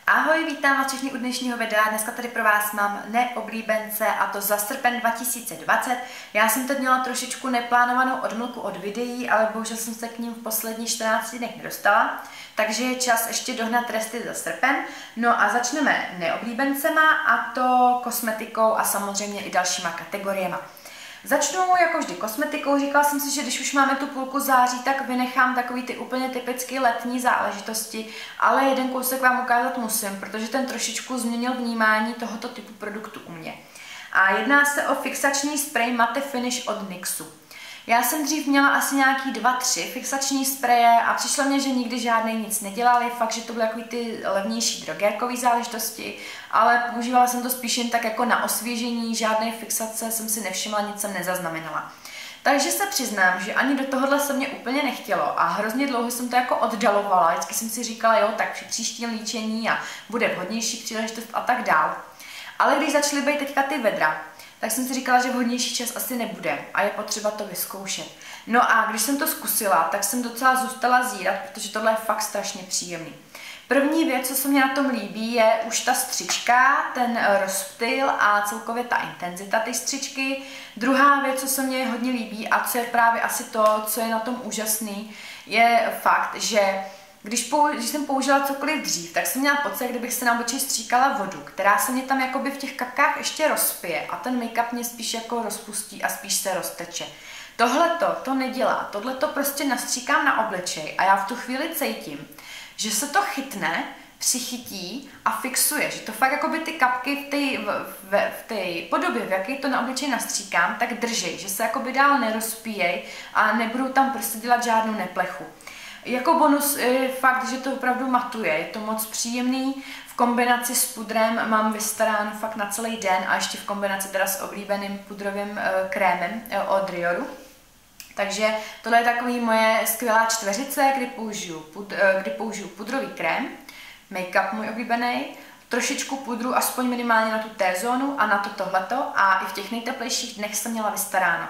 Ahoj, vítám vás všechny u dnešního videa. Dneska tady pro vás mám neoblíbence, a to za srpen 2020. Já jsem teď měla trošičku neplánovanou odmlku od videí, ale bohužel jsem se k ním v posledních 14 dnech nedostala, takže je čas ještě dohnat resty za srpen. No a začneme neoblíbencema, a to kosmetikou a samozřejmě i dalšíma kategoriemi. Začnu jako vždy kosmetikou. Říkala jsem si, že když už máme tu půlku září, tak vynechám takový ty úplně typicky letní záležitosti, ale jeden kousek vám ukázat musím, protože ten trošičku změnil vnímání tohoto typu produktu u mě. A jedná se o fixační spray Matte Finish od NYXu. Já jsem dřív měla asi nějaký 2-3 fixační spreje a přišlo mě, že nikdy žádný nic nedělali, fakt, že to byly takový ty levnější drogérkové záležitosti, ale používala jsem to spíš jen tak jako na osvěžení, žádné fixace jsem si nevšimla, nic jsem nezaznamenala. Takže se přiznám, že ani do tohohle se mě úplně nechtělo a hrozně dlouho jsem to jako oddalovala, vždycky jsem si říkala, jo, tak při příštím líčení a bude vhodnější příležitost a tak dál. Ale když začaly být teďka ty vedra, tak jsem si říkala, že vhodnější čas asi nebude a je potřeba to vyzkoušet. No a když jsem to zkusila, tak jsem docela zůstala zírat, protože tohle je fakt strašně příjemný. První věc, co se mě na tom líbí, je už ta střička, ten rozptyl a celkově ta intenzita té střičky. Druhá věc, co se mně hodně líbí a co je právě asi to, co je na tom úžasný, je fakt, že když jsem použila cokoliv dřív, tak jsem měla pocit, kdybych se na obličej stříkala vodu, která se mě tam jakoby v těch kapkách ještě rozpije a ten make-up mě spíš jako rozpustí a spíš se rozteče. Tohleto to nedělá, tohleto prostě nastříkám na obličej a já v tu chvíli cítím, že se to chytne, přichytí a fixuje, že to fakt jakoby ty kapky v té podobě, v jaké to na obličej nastříkám, tak držej, že se jakoby dál nerozpíjej a nebudou tam prostě dělat žádnou neplechu. Jako bonus je fakt, že to opravdu matuje, je to moc příjemný, v kombinaci s pudrem mám vystaráno fakt na celý den a ještě v kombinaci teda s oblíbeným pudrovým krémem od Rioru. Takže tohle je takový moje skvělá čtveřice, kdy použiju pudrový krém, make-up můj oblíbený, trošičku pudru, aspoň minimálně na tu T-zónu a na to tohleto a i v těch nejteplejších dnech jsem měla vystaráno.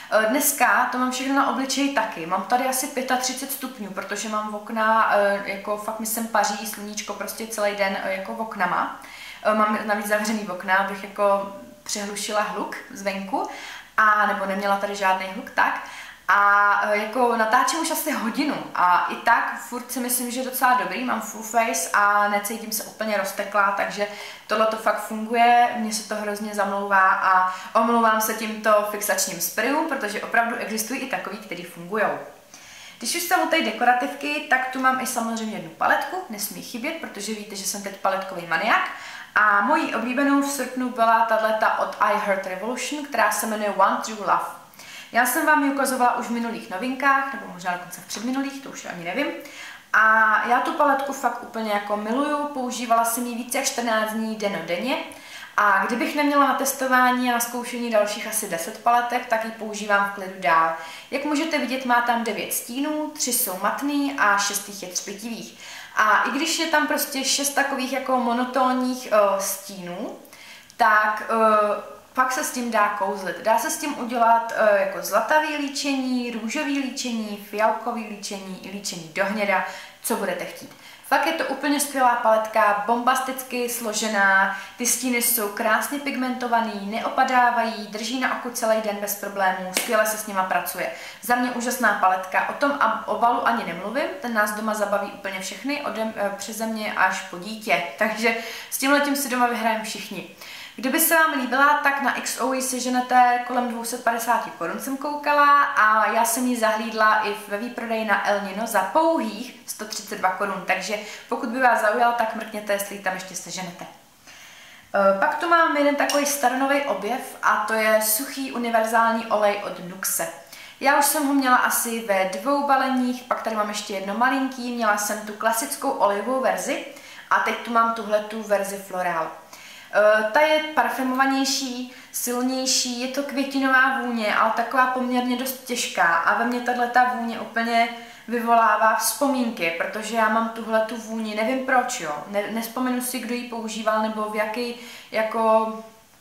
Dneska to mám všechno na obličeji taky. Mám tady asi 35 stupňů, protože mám okna, jako fakt mi sem paří sluníčko prostě celý den jako oknama. Mám navíc zavřený okna, abych jako přehlušila hluk zvenku, a nebo neměla tady žádný hluk, tak. A jako natáčím už asi hodinu a i tak furt si myslím, že je docela dobrý, mám full face a necítím se úplně rozteklá, takže tohle to fakt funguje, mně se to hrozně zamlouvá a omlouvám se tímto fixačním sprayům, protože opravdu existují i takový, který fungují. Když už jsem u té dekorativky, tak tu mám i samozřejmě jednu paletku, nesmí chybět, protože víte, že jsem teď paletkový maniak. A mojí oblíbenou v srpnu byla tato od I Heart Revolution, která se jmenuje One True Love. Já jsem vám ji ukazovala už v minulých novinkách, nebo možná dokonce v předminulých, to už ani nevím. A já tu paletku fakt úplně jako miluju, používala jsem ji více jak 14 dní dennodenně. A kdybych neměla na testování a na zkoušení dalších asi 10 paletek, tak ji používám v klidu dál. Jak můžete vidět, má tam 9 stínů, 3 jsou matný a 6 je třpitivých. A i když je tam prostě 6 takových jako monotónních stínů, tak pak se s tím dá kouzlit. Dá se s tím udělat jako zlatavý líčení, růžový líčení, fialkový líčení i líčení do hněda, co budete chtít. Fakt je to úplně skvělá paletka, bombasticky složená, ty stíny jsou krásně pigmentovaný, neopadávají, drží na oku celý den bez problémů, skvěle se s nima pracuje. Za mě úžasná paletka, o tom obalu ani nemluvím, ten nás doma zabaví úplně všechny, přeze mě až po dítě, takže s tímhletím si doma vyhrajeme všichni. Kdyby se vám líbila, tak na XO ji seženete kolem 250 korun jsem koukala a já jsem ji zahlídla i ve výprodeji na El Nino za pouhých 132 korun, takže pokud by vás zaujala, tak mrkněte, jestli ji tam ještě seženete. Pak tu mám jeden takový staronový objev a to je suchý univerzální olej od Nuxe. Já už jsem ho měla asi ve 2 baleních, pak tady mám ještě jedno malinký, měla jsem tu klasickou olejovou verzi a teď tu mám tuhletu verzi Floral. Ta je parfümovanější, silnější, je to květinová vůně, ale taková poměrně dost těžká a ve mně tato vůně úplně vyvolává vzpomínky, protože já mám tuhletu vůni, nevím proč, jo, nespomenu si, kdo ji používal nebo v jaký jako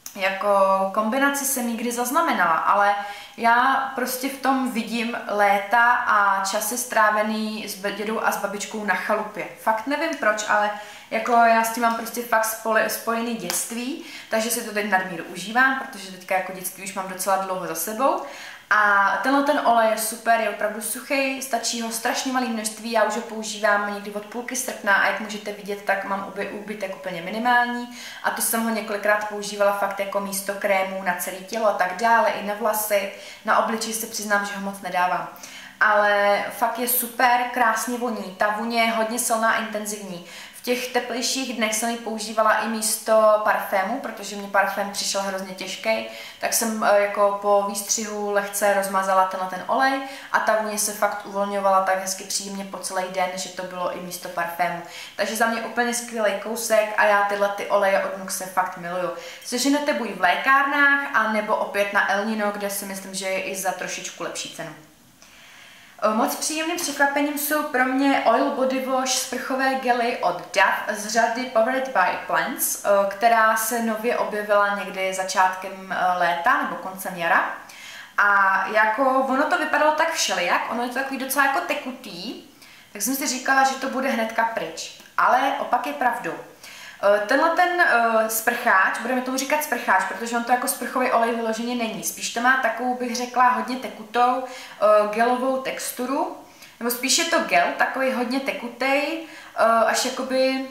jako kombinaci jsem nikdy zaznamenala, ale já prostě v tom vidím léta a časy strávený s dědou a s babičkou na chalupě. Fakt nevím proč, ale jako já s tím mám prostě fakt spojený dětství, takže si to teď nadmíru užívám, protože teďka jako dětství už mám docela dlouho za sebou. A ten olej je super, je opravdu suchý, stačí ho strašně malé množství, já už ho používám někdy od půlky srpna a jak můžete vidět, tak mám úbytek úplně minimální a to jsem ho několikrát používala fakt jako místo krémů na celé tělo a tak dále, i na vlasy, na obličej se přiznám, že ho moc nedávám. Ale fakt je super, krásně voní, ta vůně je hodně silná a intenzivní. V těch teplejších dnech jsem ji používala i místo parfému, protože mě parfém přišel hrozně těžký, tak jsem jako po výstřihu lehce rozmazala ten olej a ta vůně se fakt uvolňovala tak hezky příjemně po celý den, že to bylo i místo parfému. Takže za mě úplně skvělý kousek a já tyhle ty oleje od Nuxe fakt miluju. Seženete buď v lékárnách, anebo opět na El Nino, kde si myslím, že je i za trošičku lepší cenu. Moc příjemným překvapením jsou pro mě Oil Body Wash sprchové gely od Dove z řady Powered by Plants, která se nově objevila někdy začátkem léta nebo koncem jara. A jako ono to vypadalo tak všelijak, ono je to takový docela jako tekutý, tak jsem si říkala, že to bude hnedka pryč. Ale opak je pravdou. Tenhle sprcháč, budeme tomu říkat sprcháč, protože on to jako sprchový olej vyloženě není. Spíš to má takovou, bych řekla, hodně tekutou gelovou texturu, nebo spíš je to gel, takový hodně tekutej, až jakoby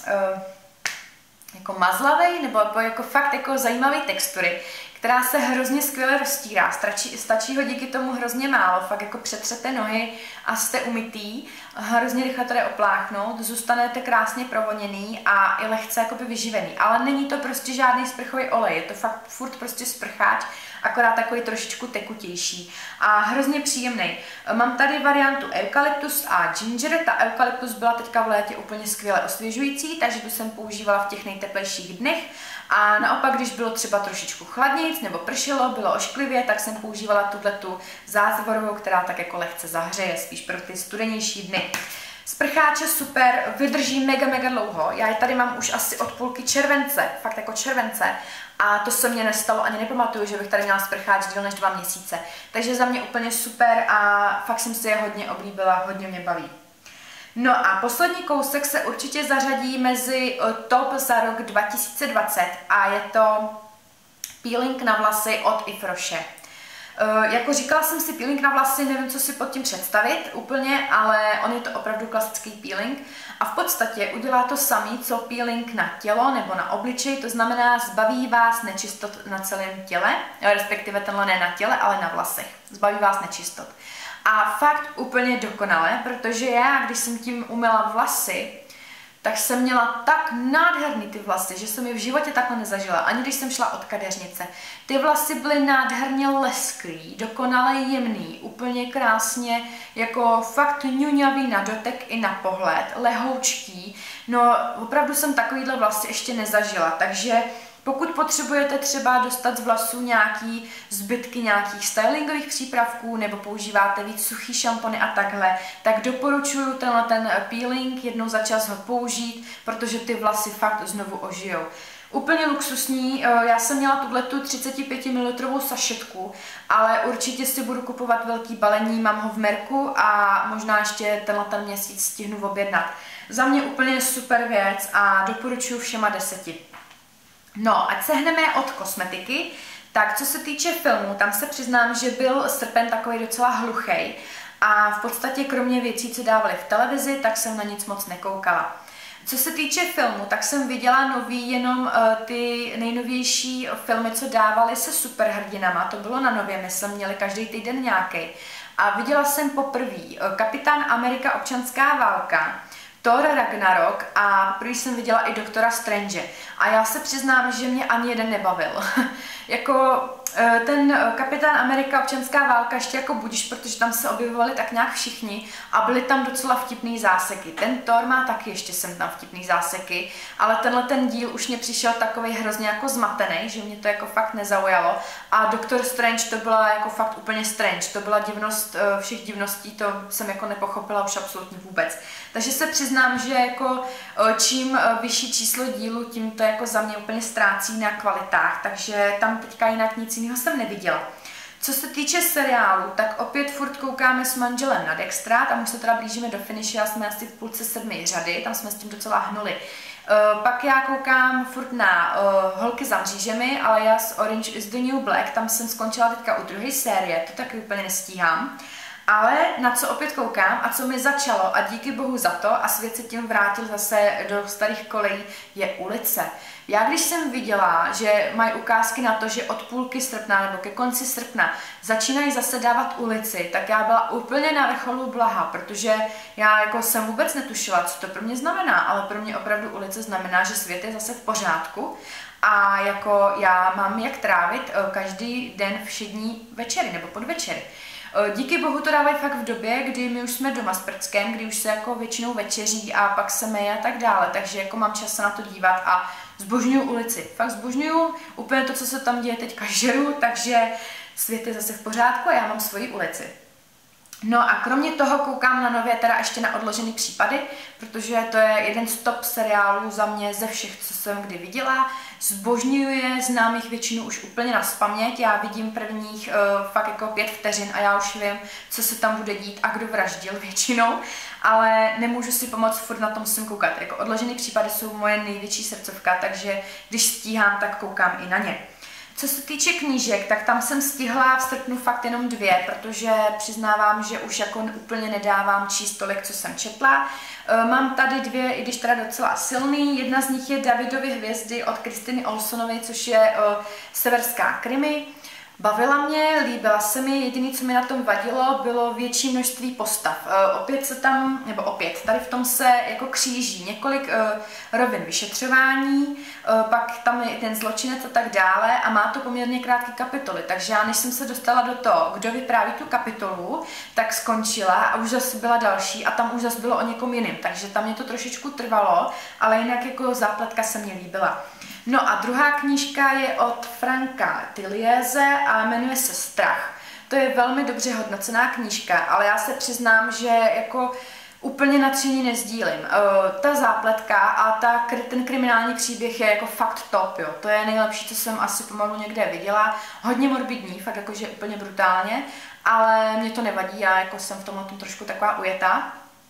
jako mazlavej, nebo jako fakt jako zajímavý textury, která se hrozně skvěle roztírá. Stačí ho díky tomu hrozně málo, fakt jako přetřete nohy a jste umytý, hrozně rychle to jde opláchnout, zůstanete krásně provoněný a i lehce jakoby vyživený. Ale není to prostě žádný sprchový olej, je to fakt furt prostě sprcháč, akorát takový trošičku tekutější a hrozně příjemný. Mám tady variantu eukalyptus a ginger, ta eukalyptus byla teďka v létě úplně skvěle osvěžující, takže tu jsem používala v těch nejteplejších dnech a naopak, když bylo třeba trošičku chladnějc nebo pršelo, bylo ošklivě, tak jsem používala tuhletu zázvorovou, která tak jako lehce zahřeje, spíš pro ty studenější dny. Sprcháče super, vydrží mega dlouho, já je tady mám už asi od půlky července, fakt jako července a to se mně nestalo, ani nepamatuju, že bych tady měla sprcháč díl než 2 měsíce, takže za mě úplně super a fakt jsem si je hodně oblíbila, hodně mě baví. No a poslední kousek se určitě zařadí mezi top za rok 2020 a je to peeling na vlasy od Yves Rocher. Jako říkala jsem si peeling na vlasy, nevím, co si pod tím představit úplně, ale on je to opravdu klasický peeling a v podstatě udělá to samý, co peeling na tělo nebo na obličej, to znamená zbaví vás nečistot na celém těle, respektive tenhle ne na těle, ale na vlasech, zbaví vás nečistot. A fakt úplně dokonale, protože já, když jsem tím umyla vlasy, tak jsem měla tak nádherný ty vlasy, že jsem je v životě takhle nezažila, ani když jsem šla od kadeřnice. Ty vlasy byly nádherně lesklý, dokonale jemný, úplně krásně, jako fakt ňuňavý na dotek i na pohled, lehoučký. No opravdu jsem takovýhle vlasy ještě nezažila, takže pokud potřebujete třeba dostat z vlasů nějaký zbytky nějakých stylingových přípravků nebo používáte víc suchý šampony a takhle, tak doporučuji ten peeling jednou za čas ho použít, protože ty vlasy fakt znovu ožijou. Úplně luxusní, já jsem měla tuhletu 35 ml sašetku, ale určitě si budu kupovat velký balení, mám ho v Merku a možná ještě ten měsíc stihnu objednat. Za mě úplně super věc a doporučuji všema 10. No, ať se hneme od kosmetiky, tak co se týče filmu, tam se přiznám, že byl srpen takový docela hluchý a v podstatě kromě věcí, co dávali v televizi, tak jsem na nic moc nekoukala. Co se týče filmu, tak jsem viděla nový jenom ty nejnovější filmy, co dávali se superhrdinama, to bylo na Nově, my jsme měli každý týden nějaký. A viděla jsem poprvé Kapitán Amerika občanská válka, Thor Ragnarok a prý jsem viděla i Doktora Strange. A já se přiznám, že mě ani jeden nebavil. Jako ten Kapitán Amerika, občanská válka ještě jako budiš, protože tam se objevovali tak nějak všichni a byly tam docela vtipný záseky. Ten Thor má taky ještě sem tam vtipný záseky, ale tenhle ten díl už mě přišel takovej hrozně jako zmatený, že mě to jako fakt nezaujalo. A Doctor Strange to byla jako fakt úplně strange, to byla divnost všech divností, to jsem jako nepochopila už absolutně vůbec. Takže se přiznám, že jako čím vyšší číslo dílu, tím to jako za mě úplně ztrácí na kvalitách, takže tam teďka jinak nic jiného jsem neviděla. Co se týče seriálu, tak opět furt koukáme s manželem na Dextra, tam už se teda blížíme do finiše, já jsme asi v půlce 7. řady, tam jsme s tím docela hnuli. Pak já koukám furt na Holky za mřížemi, alias Orange is the New Black, tam jsem skončila teďka u 2. série, to taky úplně nestíhám. Ale na co opět koukám a co mi začalo a díky bohu za to a svět se tím vrátil zase do starých kolejí, je Ulice. Já když jsem viděla, že mají ukázky na to, že od půlky srpna nebo ke konci srpna začínají zase dávat Ulici, tak já byla úplně na vrcholu blaha, protože já jako jsem vůbec netušila, co to pro mě znamená, ale pro mě opravdu Ulice znamená, že svět je zase v pořádku a jako já mám jak trávit každý den všední večery nebo podvečery. Díky bohu to dávají fakt v době, kdy my už jsme doma s prckem, kdy už se jako většinou večeří a pak se meje a tak dále, takže jako mám čas se na to dívat a zbožňuju Ulici. Fakt zbožňuju úplně to, co se tam děje teďka žeru, takže svět je zase v pořádku a já mám svoji Ulici. No a kromě toho koukám na nově teda ještě na Odložený případy, protože to je jeden z top seriálů za mě ze všech, co jsem kdy viděla. Zbožňuju je, znám jich většinu už úplně nazpaměť, já vidím prvních fakt jako 5 vteřin a já už vím, co se tam bude dít a kdo vraždil většinou, ale nemůžu si pomoct, furt na to musím koukat. Jako Odložený případy jsou moje největší srdcovka, takže když stíhám, tak koukám i na ně. Co se týče knížek, tak tam jsem stihla v srpnu fakt jenom 2, protože přiznávám, že už jako úplně nedávám číst tolik, co jsem četla. Mám tady 2, i když teda docela silný. Jedna z nich je Davidovy hvězdy od Kristiny Olsonové, což je severská krimi. Bavila mě, líbila se mi, jediné, co mi na tom vadilo, bylo větší množství postav. Opět se tam, nebo opět, tady v tom se jako kříží několik rovin vyšetřování, pak tam je ten zločinec a tak dále a má to poměrně krátké kapitoly, takže já než jsem se dostala do toho, kdo vypráví tu kapitolu, tak skončila a už zase byla další a tam už zase bylo o někom jiným, takže tam mě to trošičku trvalo, ale jinak jako zápletka se mě líbila. No a druhá knížka je od Franka Tillieze a jmenuje se Strach. To je velmi dobře hodnocená knížka, ale já se přiznám, že jako úplně nadšení nezdílím. Ta zápletka a ten kriminální příběh je jako fakt top, jo. To je nejlepší, co jsem asi pomalu někde viděla. Hodně morbidní, fakt jakože úplně brutálně, ale mě to nevadí, já jako jsem v tomhle trošku taková ujetá.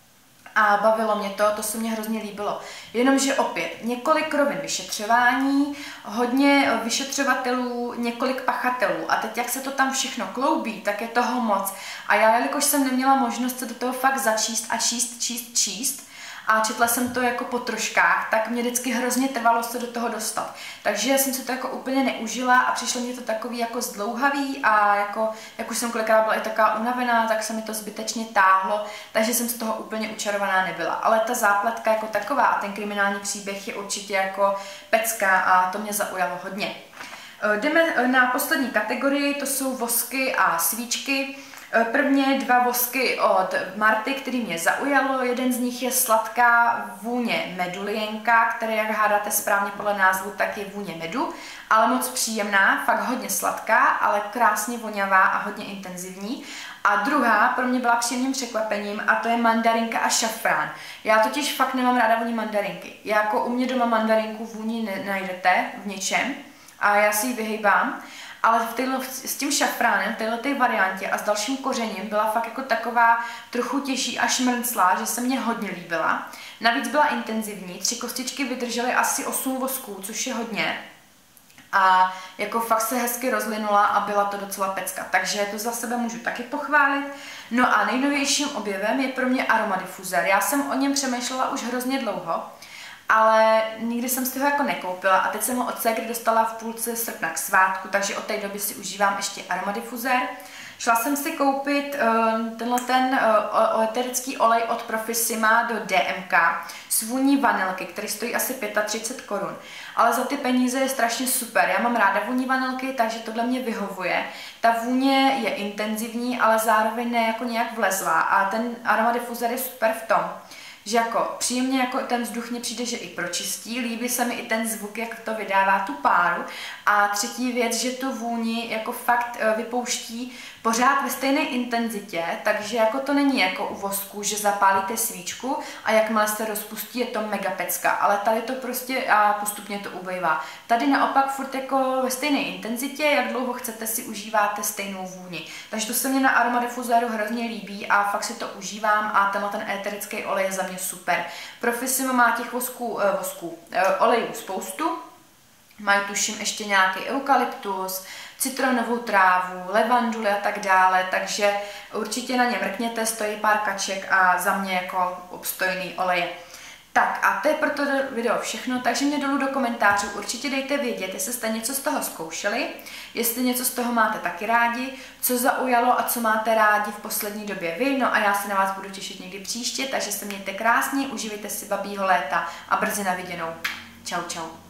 A bavilo mě to se mě hrozně líbilo. Jenomže opět několik rovin vyšetřování, hodně vyšetřovatelů, několik pachatelů a teď jak se to tam všechno kloubí, tak je toho moc. A já, jelikož jsem neměla možnost se do toho fakt začíst a číst a četla jsem to jako po troškách, tak mě vždycky hrozně trvalo se do toho dostat. Takže jsem se to jako úplně neužila a přišlo mě to takový jako zdlouhavý a jako, jak už jsem kolikrát byla i taková unavená, tak se mi to zbytečně táhlo, takže jsem z toho úplně učarovaná nebyla. Ale ta zápletka jako taková a ten kriminální příběh je určitě jako pecka a to mě zaujalo hodně. Jdeme na poslední kategorii, to jsou vosky a svíčky. Prvně 2 vosky od Marty, který mě zaujalo. Jeden z nich je sladká vůně medulienka, která, jak hádáte správně podle názvu, tak je vůně medu, ale moc příjemná, fakt hodně sladká, ale krásně voňavá a hodně intenzivní. A druhá pro mě byla příjemným překvapením a to je mandarinka a šafrán. Já totiž fakt nemám ráda vůni mandarinky. Jako u mě doma mandarinku vůni nenajdete v ničem a já si ji vyhejbám. Ale s tím šafránem, v této variantě a s dalším kořením byla fakt jako taková trochu těžší a šmrnclá, že se mě hodně líbila. Navíc byla intenzivní, 3 kostičky vydržely asi 8 vosků, což je hodně. A jako fakt se hezky rozlinula a byla to docela pecka, takže to za sebe můžu taky pochválit. No a nejnovějším objevem je pro mě aromadifuzér. Já jsem o něm přemýšlela už hrozně dlouho, ale nikdy jsem si ho jako nekoupila a teď jsem ho od ségry dostala v půlce srpna k svátku, takže od té doby si užívám ještě aromadifuzér. Šla jsem si koupit tenhle eterický olej od Profissima do DMK s vůní vanilky, který stojí asi 35 korun. Ale za ty peníze je strašně super. Já mám ráda vůni vanilky, takže tohle mě vyhovuje. Ta vůně je intenzivní, ale zároveň ne jako nějak vlezlá a ten aromadifuzor je super v tom, že jako příjemně jako ten vzduch mně přijde, že i pročistí, líbí se mi i ten zvuk, jak to vydává tu páru. A třetí věc, že tu vůni jako fakt vypouští pořád ve stejné intenzitě, takže jako to není jako u vosku, že zapálíte svíčku a jakmile se rozpustí, je to mega pecka, ale tady to prostě a postupně to ubejvá. Tady naopak furt jako ve stejné intenzitě, jak dlouho chcete, si užíváte stejnou vůni. Takže to se mně na aromadifuzoru hrozně líbí a fakt si to užívám a tenhle ten éterický olej je za mě super. Profissima má těch olejů spoustu. Mají tuším ještě nějaký eukalyptus, citronovou trávu, levanduly a tak dále, takže určitě na ně mrkněte, stojí pár kaček a za mě jako obstojný oleje. Tak a to je pro to video všechno, takže mě dolů do komentářů určitě dejte vědět, jestli jste něco z toho zkoušeli, jestli něco z toho máte taky rádi, co zaujalo a co máte rádi v poslední době vy, no a já se na vás budu těšit někdy příště, takže se mějte krásně, užívejte si babího léta a brzy na viděnou. Čau, čau.